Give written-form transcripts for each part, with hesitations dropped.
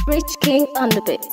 Richking on the beat.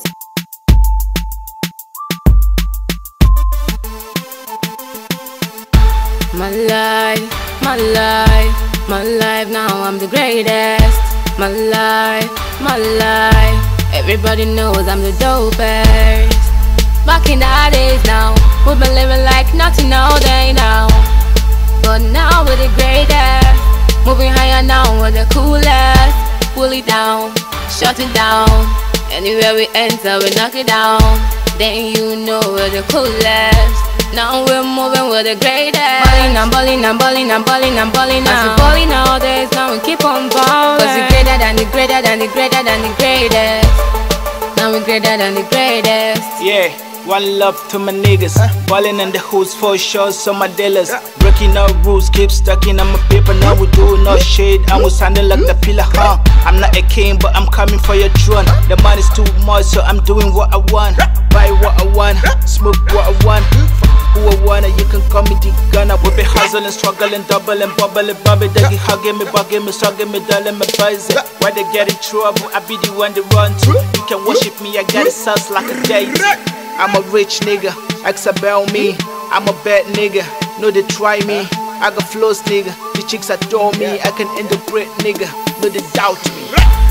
My life, my life, my life, now I'm the greatest. My life, my life, everybody knows I'm the dopest. Back in the days now, we've been living like nothing all day now. But now we're the greatest, moving higher now, we're the coolest. Pull it down, shut it down, anywhere we enter we knock it down. Then you know we're the coolest. Now we're moving, we're the greatest. Balling, I'm balling, I'm balling, I'm balling, I'm balling now. As we balling nowadays, now we keep on balling. Cause we're greater than the greater than the greater than the greatest. Now we're greater than the greatest. Yeah, one love to my niggas. Balling in the hoods for sure, so my dealers. Breaking all rules, keep stacking on my paper. Now we do no shade, and we sounding like the pillar, huh? I'm not a king, but I'm coming for your throne. The money's too much, so I'm doing what I want. Buy what I want, smoke what I want. Who I wanna, you can call me the gunner. We be hustling, struggling, doubling, bubbling, bubbling. They keep hugging me, bugging me, sucking me, darling, me buzzing. Why they get in trouble, I be the one they run to. You can worship me, I got it sauce like a date. I'm a rich nigga, ask about me. I'm a bad nigga, no they try me. I got flows nigga, the chicks adore me. I can interpret nigga, no they doubt me.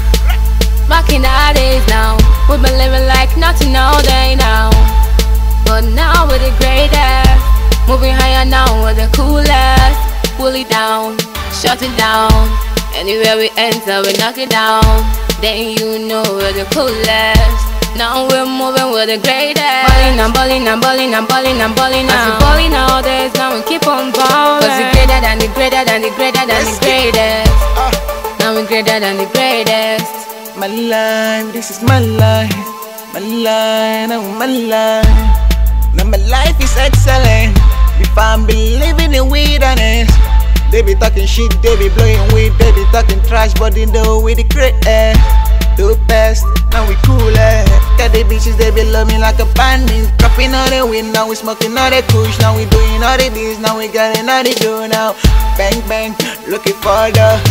Back in the days now, we've been living like nothing all day now. But now we're the greatest, moving higher now, we're the coolest. Pull it down, shut it down, anywhere we enter we knock it down. Then you know we're the coolest. Now we're moving, we're the greatest. Balling, I'm balling, I'm balling, I'm balling, I'm balling now. As we balling nowadays, now we keep on balling. Cause we're greater than the greater than the greater than the greatest. Now we're greater than the greatest. My life, this is my life. My life, oh my life. Now my life is excellent. If I'm living in wilderness, they be talking shit, they be blowing weed, they be talking trash, but they know we the greatest. The best, now we coolest. Got the bitches, they be love me like a bandit. Dropping all the wind, now we smoking all the kush. Now we doing all the biz, now we getting all the do now. Bang bang, looking for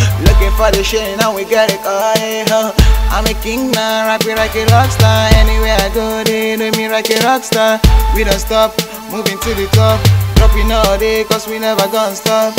the shit, now we got it all, yeah. I'm a king now, rock it rockstar. Anywhere I go, they do me rock it rockstar. We don't stop, moving to the top. Dropping all day, cause we never gonna stop.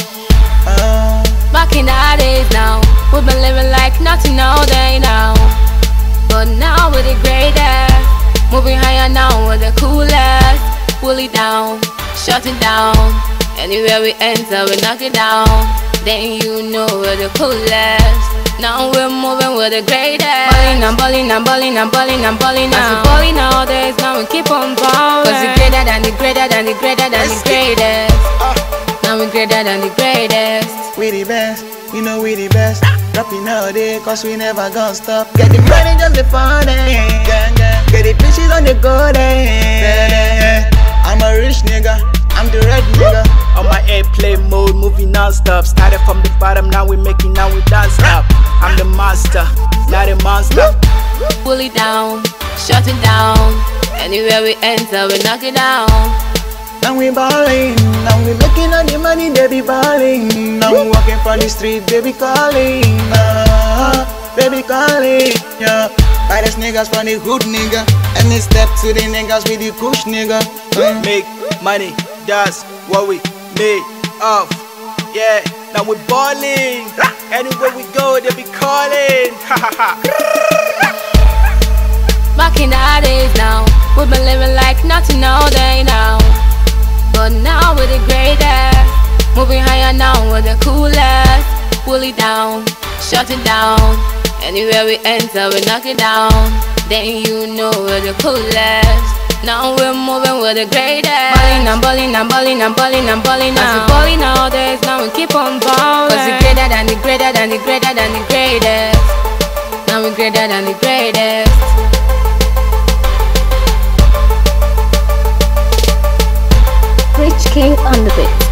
Back in the days now, we've been living like nothing all day now. But now we're the greatest, moving higher now, we're the coolest. Pull it down, shut it down, anywhere we enter we knock it down. Then you know we're the coolest. Now we're moving, we're the greatest. Balling, I'm balling, I'm balling, I'm balling, I'm balling now. As we balling nowadays, now we keep on balling. Cause we're greater than the greater than the greater than the greatest. Now we're greater than the greatest. We the best, we know we the best. Dropping all day, cause we never gonna stop. Get the money just the fun, get the bitches on the go, I'm a rich nigga, I'm the red nigga. On my airplane mode, moving non-stop. Started from the bottom, now we making, now we dance up. I'm the master, not a monster. Pull it down, shut it down, anywhere we enter we knock it down. Now we balling, now we making all the money, they be balling. Now we walking from the street, they be calling. They be calling, yeah. Baddest niggas from the hood, nigga. And they step to the niggas with the kush, nigga. Make money, that's what we made of. Yeah, now we balling. Anywhere we go, they be calling. Back in the days now, we've been living like nothing all day now. But now we're the greatest, moving higher now, we're the coolest. Pull it down, shut it down, anywhere we enter we knock it down. Then you know we're the coolest. Now we're moving, we're the greatest. Balling, I'm balling, I'm balling, I'm balling, I'm balling now. As we balling nowadays, now we keep on balling. Cause we're greater than the greater than the greater than the greatest. Now we're greater than the greatest. Richking on the beat.